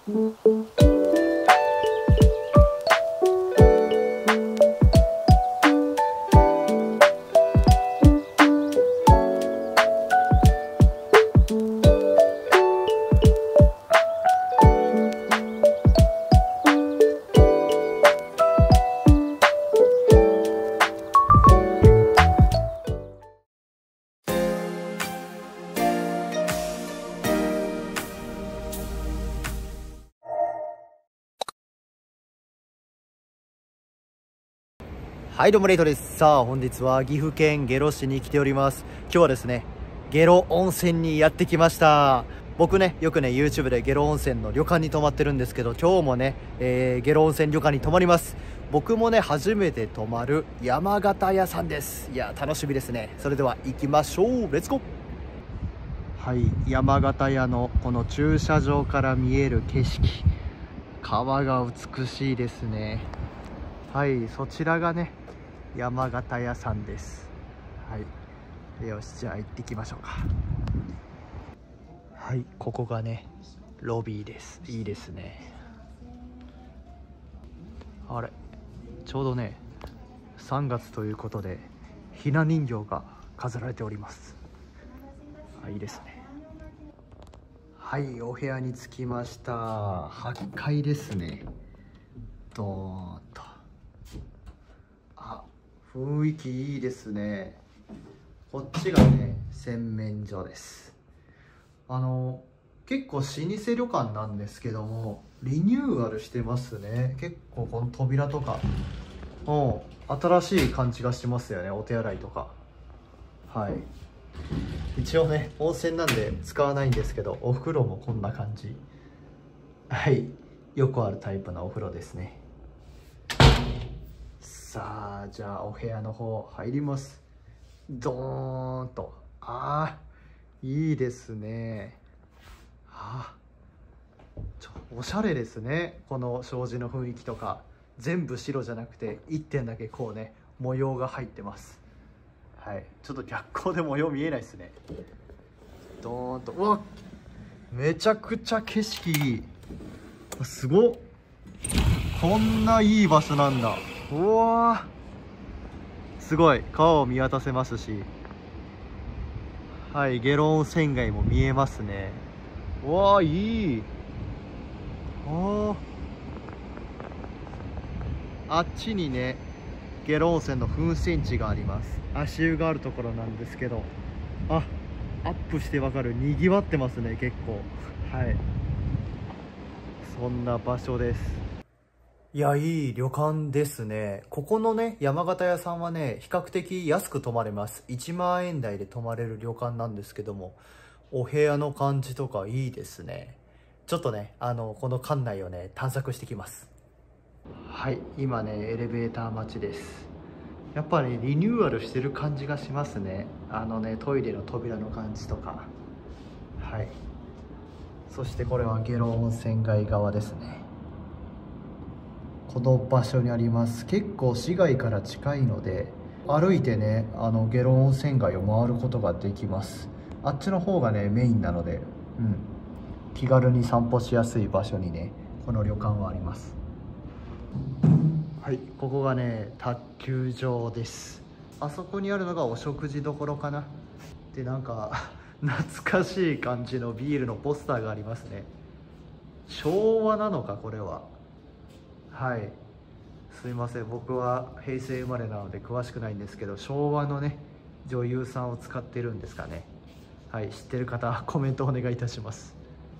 はい、どうもレイトです。さあ、本日は岐阜県下呂市に来ております。今日はですね、下呂温泉にやってきました。僕ね、よくね、YouTube で下呂温泉の旅館に泊まってるんですけど、今日もね、下呂温泉旅館に泊まります。僕もね、初めて泊まる山形屋さんです。いや、楽しみですね。それでは行きましょう。レッツゴー。はい、山形屋のこの駐車場から見える景色。川が美しいですね。はい、そちらがね、山形屋さんです。はい、よし、じゃあ行ってきましょうか。はい、ここがね、ロビーです。いいですね。あれ、ちょうどね、3月ということでひな人形が飾られております。あ、いいですね。はい、お部屋に着きました。8階ですね。ドーンと。あ、雰囲気いいですね。こっちがね、洗面所です。結構老舗旅館なんですけども、リニューアルしてますね。結構この扉とか、新しい感じがしますよね。お手洗いとか。はい。一応ね、温泉なんで使わないんですけど、お風呂もこんな感じ。はい。よくあるタイプのお風呂ですね。さあ、じゃあお部屋の方入ります。ドーンと。ああ、いいですね。おしゃれですね。この障子の雰囲気とか全部白じゃなくて1点だけこうね、模様が入ってます。はい、ちょっと逆光で模様見えないですね。ドーンと。うわ、めちゃくちゃ景色いい。すごっ。こんないい場所なんだ。うわー、すごい。川を見渡せますし、はい、下呂温泉街も見えますね。うわー、いい。あっちにね、下呂温泉の噴泉地があります。足湯があるところなんですけど、あ、アップしてわかる、にぎわってますね、結構。はい、そんな場所です。いや、いい旅館ですね。ここのね、山形屋さんはね、比較的安く泊まれます。1万円台で泊まれる旅館なんですけども、お部屋の感じとかいいですね。ちょっとね、この館内をね、探索してきます。はい、今ね、エレベーター待ちです。やっぱりリニューアルしてる感じがしますね。トイレの扉の感じとか。はい。そしてこれは下呂温泉街側ですね。この場所にあります。結構市街から近いので、歩いてね、下呂温泉街を回ることができます。あっちの方がね、メインなので、気軽に散歩しやすい場所にね、この旅館はあります。はい、ここがね、卓球場です。あそこにあるのがお食事処かな。で、なんか懐かしい感じのビールのポスターがありますね。昭和なのかこれは。はい、すいません、僕は平成生まれなので詳しくないんですけど、昭和のね、女優さんを使ってるんですかね。はい、知ってる方コメントお願いいたします。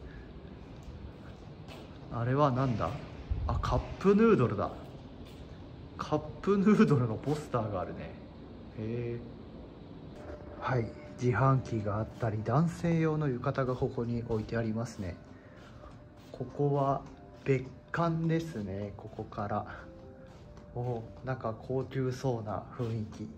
あれはなんだ。あ、カップヌードルだ。カップヌードルのポスターがあるね。へえ。はい、自販機があったり、男性用の浴衣がここに置いてありますね。ここは別館ですね。ここからなんか高級そうな雰囲気。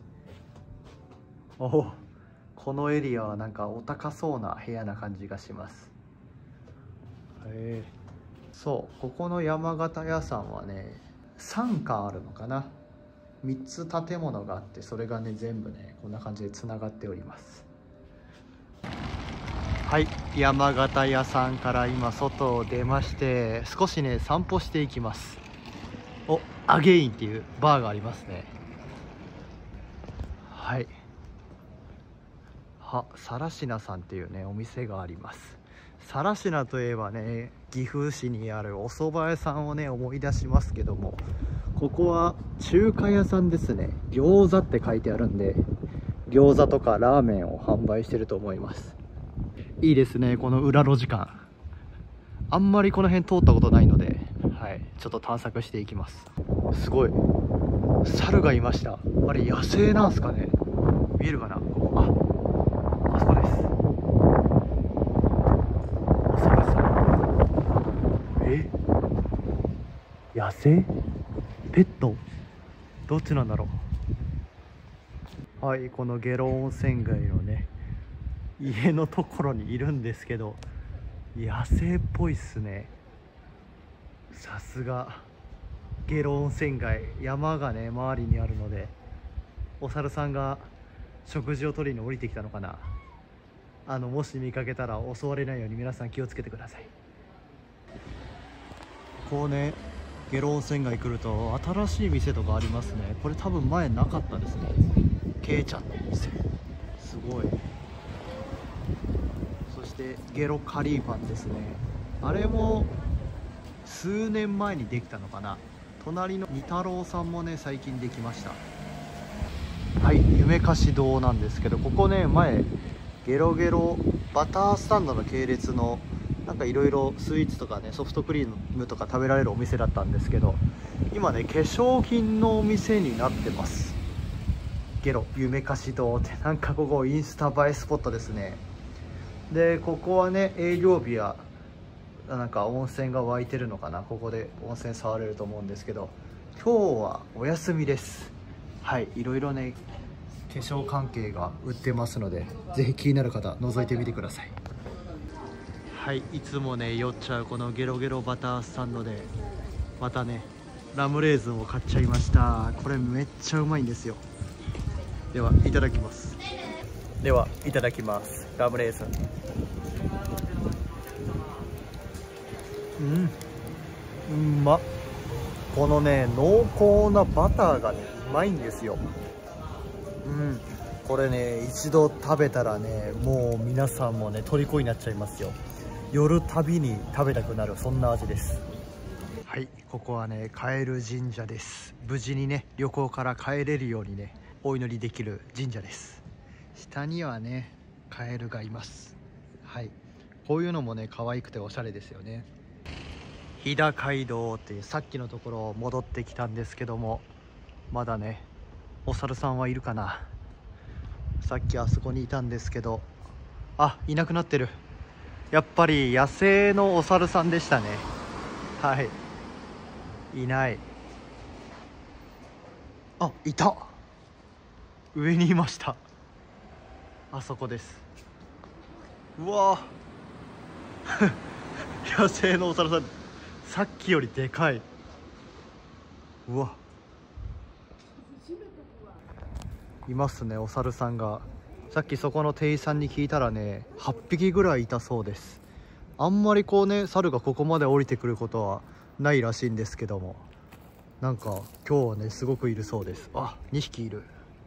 このエリアはなんかお高そうな部屋な感じがします。へえ。そう、ここの山形屋さんはね、3館あるのかな。3つ建物があって、それがね全部ねこんな感じでつながっております。 はい、山形屋さんから今外を出まして、少しね散歩していきます。お、アゲインっていうバーがありますね。はい、更科さんっていうねお店があります。更科といえばね、岐阜市にあるお蕎麦屋さんをね思い出しますけども、ここは中華屋さんですね。餃子って書いてあるんで、餃子とかラーメンを販売してると思います。いいですね、この裏路地感。あんまりこの辺通ったことないので、はい、ちょっと探索していきます。すごい猿がいました。あれ野生なんすかね。見えるかな、ここ。あそこです。お猿さん。野生？ペット？どっちなんだろう。はい、この下呂温泉街のね家のところにいるんですけど、野生っぽいっすね。さすが下呂温泉街、山がね周りにあるので、お猿さんが食事を取りに降りてきたのかな。もし見かけたら襲われないように皆さん気をつけてください。こうね、下呂温泉街来ると新しい店とかありますね。これ多分前なかったですね。けいちゃんの店、すごい。そしてゲロカリーパンですね。あれも数年前にできたのかな。隣の二太郎さんもね最近できました。はい、夢菓子堂なんですけど、ここね前ゲロゲロバタースタンドの系列のなんかいろいろスイーツとかねソフトクリームとか食べられるお店だったんですけど、今ね化粧品のお店になってます。ゲロ夢菓子堂って、なんかここインスタ映えスポットですね。でここはね営業日やなんか温泉が湧いてるのかな、ここで温泉触れると思うんですけど、今日はお休みです。はい、いろいろね化粧関係が売ってますので、ぜひ気になる方覗いてみてください。はい、いつもね寄っちゃうこのゲロゲロバタースタンドでまたねラムレーズンを買っちゃいました。これめっちゃうまいんですよ。ではいただきます。ではいただきます。ラムレーズン、うまっ。このね濃厚なバターがねうまいんですよ。これね一度食べたらねもう皆さんもね虜になっちゃいますよ。夜旅に食べたくなる、そんな味です。はい、ここはねカエル神社です。無事にね旅行から帰れるようにねお祈りできる神社です。下にはねカエルがいます。はい、こういうのもね可愛くておしゃれですよね。飛騨街道っていうさっきのところ戻ってきたんですけども、まだねお猿さんはいるかな。さっきあそこにいたんですけど、いなくなってる。やっぱり野生のお猿さんでしたね。はい、いない。いた。上にいました。あそこです。うわ野生のお猿さん、さっきよりでかい。うわ、いますねお猿さんが。さっきそこの店員さんに聞いたらね8匹ぐらいいたそうです。あんまりこうね猿がここまで降りてくることはないらしいんですけども、なんか今日はねすごくいるそうです。2匹いる。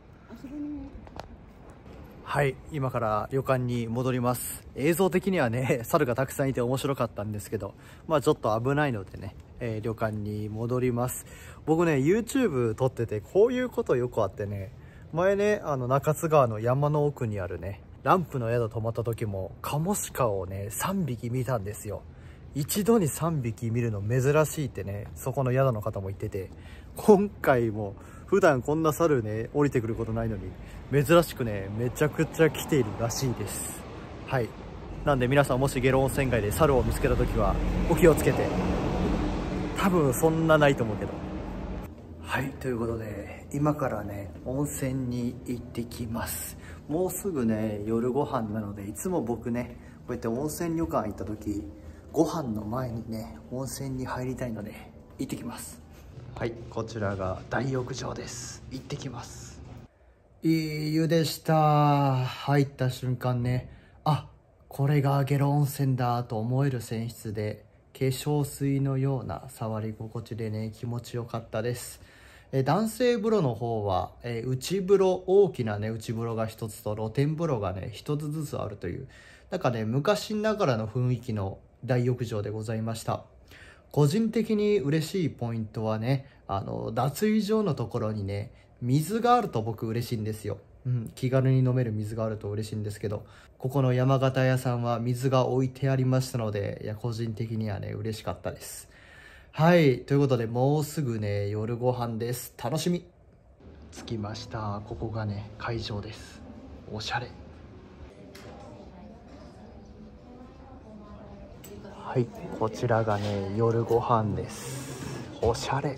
はい、今から旅館に戻ります。映像的にはね猿がたくさんいて面白かったんですけど、ちょっと危ないのでね、旅館に戻ります。僕ね YouTube 撮っててこういうことよくあってね、前ね中津川の山の奥にあるねランプの宿泊まった時もカモシカをね3匹見たんですよ。一度に3匹見るの珍しいってねそこの宿の方も言ってて、今回も普段こんな猿ね降りてくることないのに珍しくねめちゃくちゃ来ているらしいです。はい、なんで皆さんもし下呂温泉街で猿を見つけた時はお気をつけて。多分そんなないと思うけど。はい、ということで今からね温泉に行ってきます。もうすぐね夜ご飯なので、いつも僕ねこうやって温泉旅館行った時ご飯の前にね温泉に入りたいので行ってきます。はい、こちらが大浴場です。行ってきます。いい湯でした。入った瞬間ねこれが下呂温泉だと思える泉質で、化粧水のような触り心地でね、気持ちよかったです。男性風呂の方は、内風呂、大きなね、内風呂が一つと露天風呂がね、一つずつあるという、なんかね、昔ながらの雰囲気の大浴場でございました。個人的に嬉しいポイントはね、脱衣所のところにね、水があると僕嬉しいんですよ。気軽に飲める水があると嬉しいんですけど、ここの山形屋さんは水が置いてありましたので、いや、個人的にはね、嬉しかったです。はい、ということで、もうすぐね、夜ご飯です。楽しみ。着きました。ここがね、会場です。おしゃれ。はい、こちらがね、夜ご飯です。おしゃれ。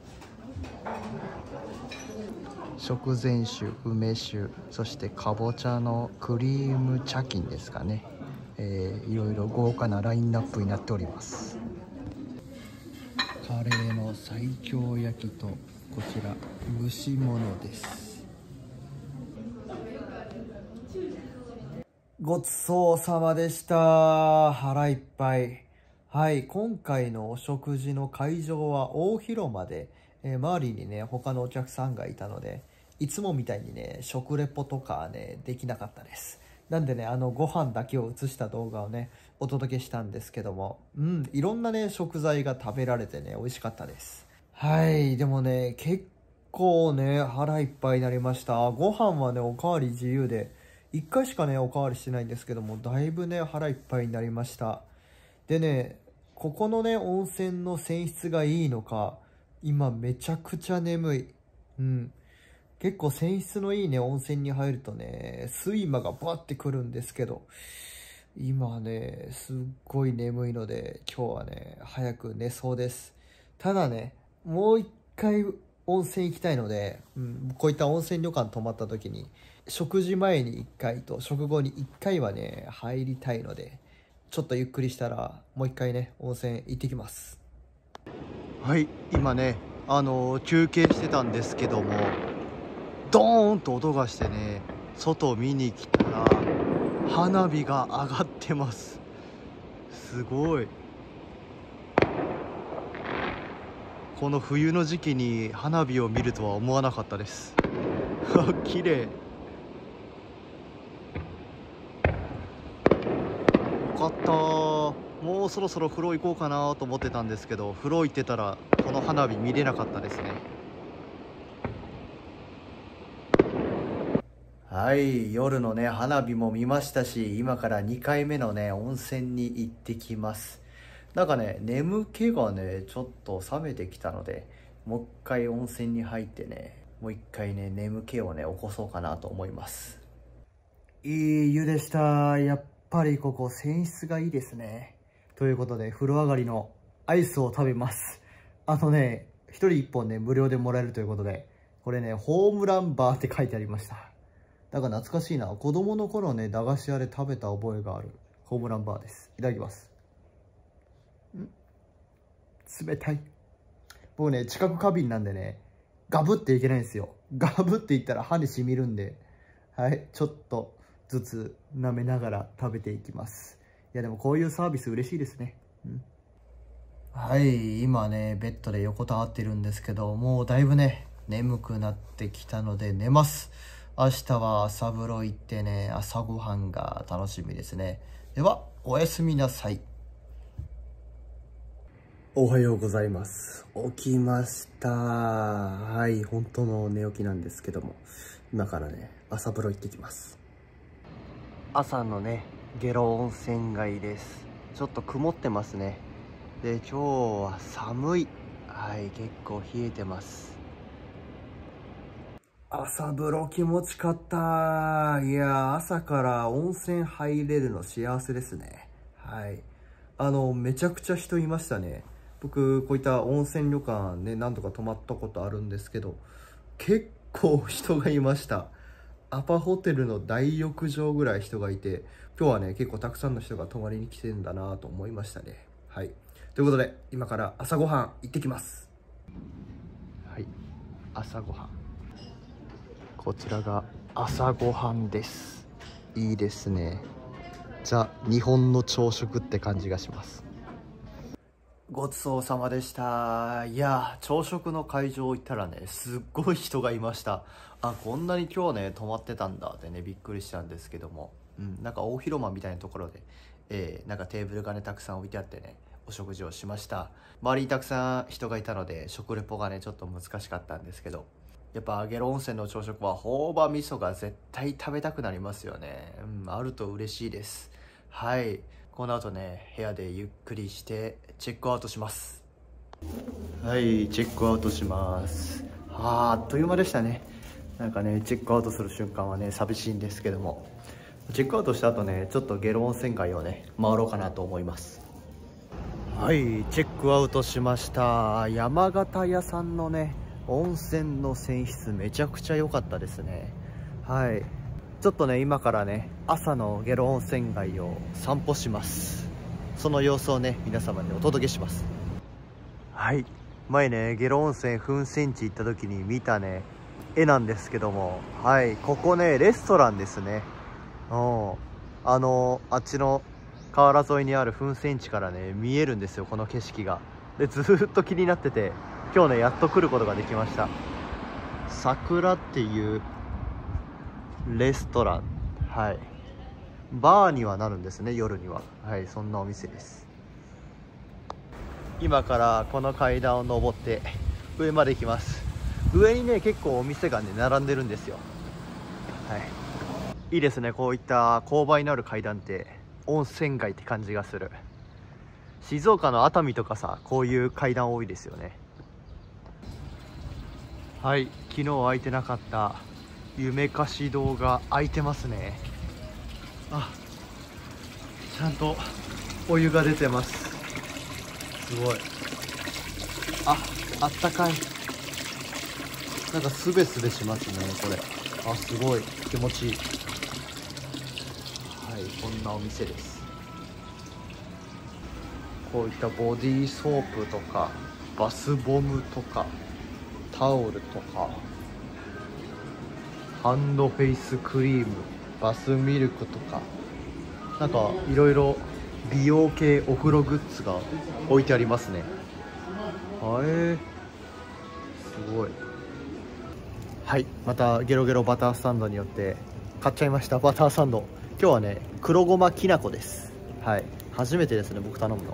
食前酒、梅酒、そしてかぼちゃのクリーム茶巾ですかね。いろいろ豪華なラインナップになっております。カレーの西京焼きと、こちら蒸し物です。ごちそうさまでした。腹いっぱい。はい、今回のお食事の会場は大広間で、周りにね、他のお客さんがいたので、いつもみたいにね、食レポとかね、できなかったです。なんでね、ご飯だけを映した動画をね、お届けしたんですけども、いろんなね、食材が食べられてね、美味しかったです。はい、でもね、結構ね、腹いっぱいになりました。ご飯はね、おかわり自由で、1回しかね、おかわりしてないんですけども、だいぶね、腹いっぱいになりました。でね、ここのね、温泉の泉質がいいのか、今めちゃくちゃ眠い。結構泉質のいいね、温泉に入るとね、睡魔がバッてくるんですけど、今ね、すっごい眠いので、今日はね、早く寝そうです。ただね、もう一回温泉行きたいので、こういった温泉旅館泊まった時に、食事前に1回と食後に1回はね、入りたいので、ちょっとゆっくりしたら、もう一回ね、温泉行ってきます。はい、今ね、休憩してたんですけども、ドーンと音がしてね、外を見に来たら花火が上がってます。すごい。この冬の時期に花火を見るとは思わなかったです。綺麗。よかった。もうそろそろ風呂行こうかなと思ってたんですけど、風呂行ってたらこの花火見れなかったですね。はい、夜のね、花火も見ましたし、今から2回目のね、温泉に行ってきます。なんかね、眠気がね、ちょっと冷めてきたので、もう一回温泉に入ってね、もう一回ね、眠気をね、起こそうかなと思います。いい湯でした。やっぱりここ、泉質がいいですね。ということで、風呂上がりのアイスを食べます。1人1本ね、無料でもらえるということで、これね、ホームランバーって書いてありました。だから懐かしいな。子供の頃ね、駄菓子屋で食べた覚えがあるホームランバーです。いただきます。冷たい。僕ね、知覚過敏なんでね、ガブっていけないんですよ。ガブっていったら歯に染みるんで、はい、ちょっとずつ舐めながら食べていきます。いや、でもこういうサービス嬉しいですね。はい、今ね、ベッドで横たわってるんですけど、もうだいぶね、眠くなってきたので寝ます。明日は朝風呂行ってね、朝ごはんが楽しみですね。では、おやすみなさい。おはようございます。起きました。はい、本当の寝起きなんですけども、今からね、朝風呂行ってきます。朝のね、下呂温泉街です。ちょっと曇ってますね。で、今日は寒い。はい、結構冷えてます。朝風呂気持ちかった。いや、朝から温泉入れるの幸せですね。はい。めちゃくちゃ人いましたね。僕、こういった温泉旅館ね、何度か泊まったことあるんですけど、結構人がいました。アパホテルの大浴場ぐらい人がいて、今日はね、結構たくさんの人が泊まりに来てるんだなと思いましたね。はい。ということで、今から朝ごはん行ってきます。はい。朝ごはん。こちらが朝ごはんです。いいですね。 ザ日本の朝食って感じがします。ごちそうさまでした。いや、朝食の会場行ったらね、すっごい人がいました。あ、こんなに今日ね泊まってたんだってね、びっくりしたんですけども、なんか大広間みたいなところで、なんかテーブルがねたくさん置いてあってね、お食事をしました。周りにたくさん人がいたので食レポがねちょっと難しかったんですけど、やっぱ下呂温泉の朝食は朴葉味噌が絶対食べたくなりますよね。あると嬉しいです。はい、この後ね部屋でゆっくりしてチェックアウトします。はい、チェックアウトします。あっという間でしたね。なんかねチェックアウトする瞬間はね寂しいんですけども、チェックアウトした後ねちょっと下呂温泉街をね回ろうかなと思います。はい、チェックアウトしました。山形屋さんのね温泉の泉質めちゃくちゃ良かったですね。はい、ちょっとね今からね朝の下呂温泉街を散歩します。その様子をね皆様にお届けします。はい、前ね下呂温泉噴泉地行った時に見たね絵なんですけども、はい、ここねレストランですね。あっちの河原沿いにある噴泉地からね見えるんですよ、この景色が。でずーっと気になってて、今日ねやっと来ることができました。桜っていうレストラン、はい、バーにはなるんですね、夜には。はい、そんなお店です。今からこの階段を登って上まで行きます。上にね結構お店がね並んでるんですよ。はい、いいですね、こういった勾配のある階段って温泉街って感じがする。静岡の熱海とかさ、こういう階段多いですよね。はい、昨日開いてなかった夢菓子堂が開いてますね。あ、ちゃんとお湯が出てます。すごい。あったかい。なんかスベスベしますねこれ。あ、すごい気持ちいい。はい、こんなお店です。こういったボディーソープとかバスボムとかタオルとかハンドフェイスクリーム、バスミルクとか、なんかいろいろ美容系お風呂グッズが置いてありますね。すごい。はい、またゲロゲロバターサンドによって買っちゃいました。バターサンド、今日はね黒ごまきなこです。はい、初めてですね僕頼むの。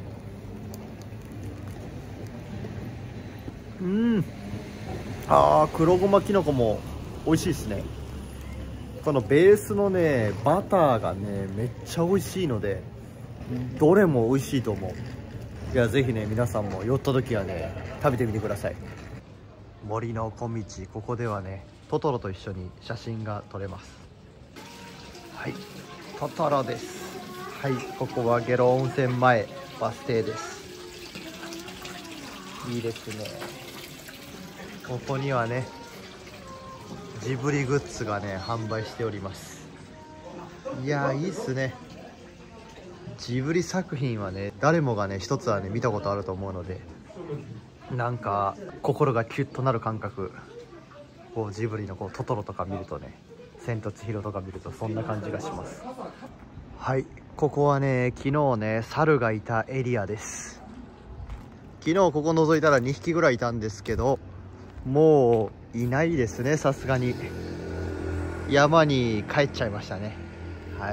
黒ごまきなこも美味しいですね。このベースのねバターがねめっちゃ美味しいので、どれも美味しいと思う。いや、ぜひね皆さんも寄った時はね食べてみてください。森の小道、ここではねトトロと一緒に写真が撮れます。はい、トトロです。はい、ここは下呂温泉前バス停です。いいですね。ここにはねジブリグッズがね販売しております。いやー、いいっすね。ジブリ作品はね誰もがね一つはね見たことあると思うので、なんか心がキュッとなる感覚。こうジブリのこうトトロとか見るとね、千と千尋とか見るとそんな感じがします。はい、ここはね昨日ね猿がいたエリアです。昨日ここ覗いたら2匹ぐらいいたんですけど、もういないですね。さすがに山に帰っちゃいましたね。はい、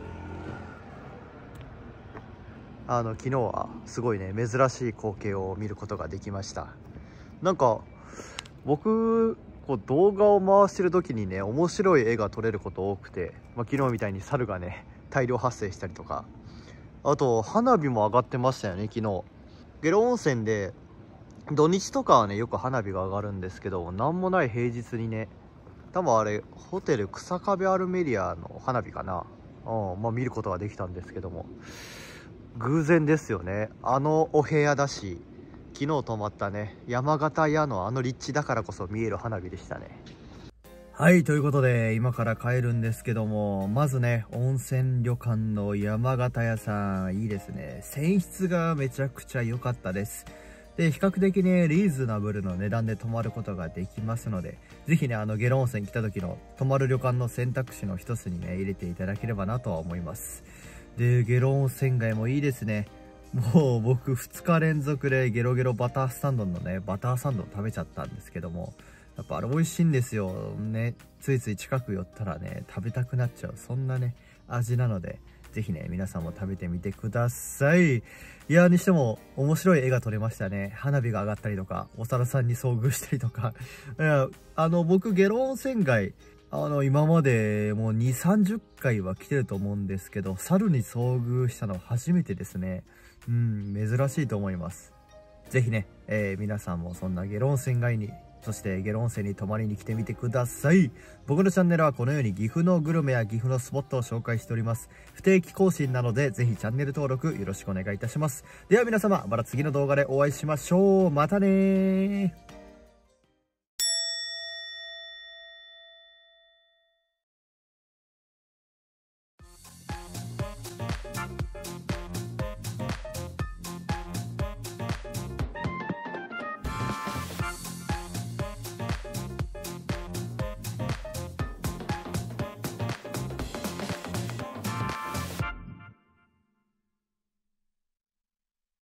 昨日はすごいね珍しい光景を見ることができました。なんか僕こう動画を回してる時にね面白い絵が撮れること多くて、昨日みたいに猿がね大量発生したりとか、あと花火も上がってましたよね昨日。下呂温泉で土日とかはねよく花火が上がるんですけど、なんもない平日にね、多分あれホテル草壁アルメリアの花火かな、見ることができたんですけども、偶然ですよね。お部屋だし、昨日泊まったね山形屋の立地だからこそ見える花火でしたね。はい、ということで今から帰るんですけども、まずね温泉旅館の山形屋さんいいですね。泉質がめちゃくちゃ良かったです。で比較的ねリーズナブルの値段で泊まることができますので、ぜひね下呂温泉来た時の泊まる旅館の選択肢の一つにね入れていただければなとは思います。 で、下呂温泉街もいいですね。もう僕2日連続でゲロゲロバターサンドのね、バターサンドを食べちゃったんですけども、やっぱあれ美味しいんですよね。ついつい近く寄ったらね、食べたくなっちゃう、そんなね、味なので、ぜひね、皆さんも食べてみてください。いや、にしても面白い絵が撮れましたね。花火が上がったりとか、お猿さんに遭遇したりとか。いや、僕、下呂温泉街、今までもう2、30回は来てると思うんですけど、猿に遭遇したのは初めてですね。珍しいと思います。ぜひね、皆さんもそんな下呂温泉街に、そして下呂温泉に泊まりに来てみてください。僕のチャンネルはこのように岐阜のグルメや岐阜のスポットを紹介しております。不定期更新なので、ぜひチャンネル登録よろしくお願いいたします。では皆様、また次の動画でお会いしましょう。またねー。